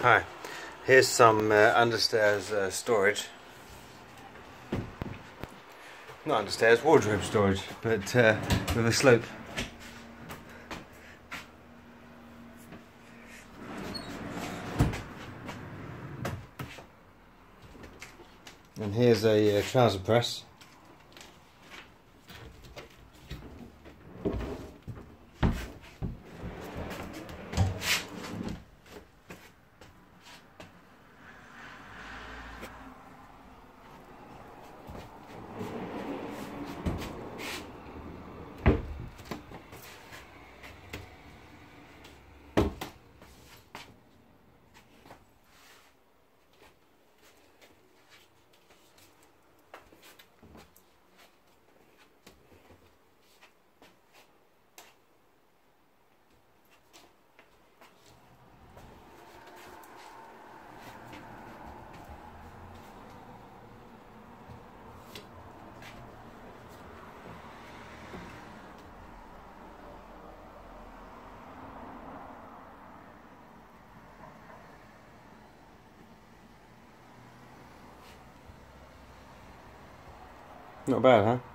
Hi, here's some understairs storage. Not understairs, wardrobe storage, but with a slope. And here's a trouser press. Not bad, huh?